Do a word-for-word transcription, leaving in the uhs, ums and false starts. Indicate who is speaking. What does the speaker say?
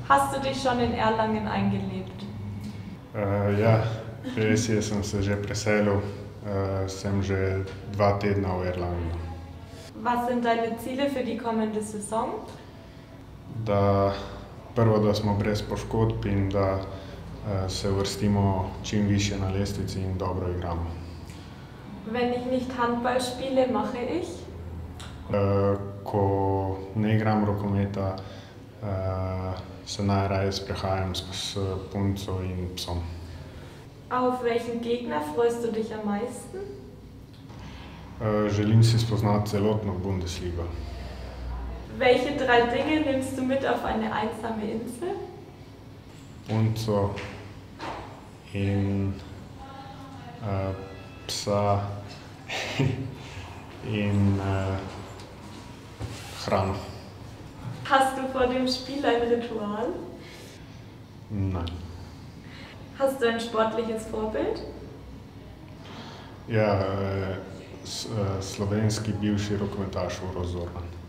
Speaker 1: Hast du dich schon in Erlangen eingelebt?
Speaker 2: Uh, ja, res je, sem se že preselil, uh, sem že dva tedna v Erlangen.
Speaker 1: Was sind deine Ziele für die kommende Saison?
Speaker 2: Da, prvo, da smo brez poškodb in da uh, se uvrstimo čim višje na lestvici in dobro igramo.
Speaker 1: Wenn ich nicht Handball spiele, mache ich?
Speaker 2: Uh, ko ne igram rokometa, uh, se najraje sprehajam s, s punco in psom.
Speaker 1: Auf welchen Gegner freust du dich am meisten?
Speaker 2: Uh, želim si spoznati celotno Bundesligo.
Speaker 1: Welche drei Dinge nimmst du mit auf eine einsame Insel?
Speaker 2: Punco in uh, psa in uh, hrano.
Speaker 1: Hast du vor dem Spiel ein Ritual?
Speaker 2: Nein.
Speaker 1: Hast du ein sportliches Vorbild?
Speaker 2: Ja, uh, s, uh, slovenski bivši rokometaš Uroš Zorman.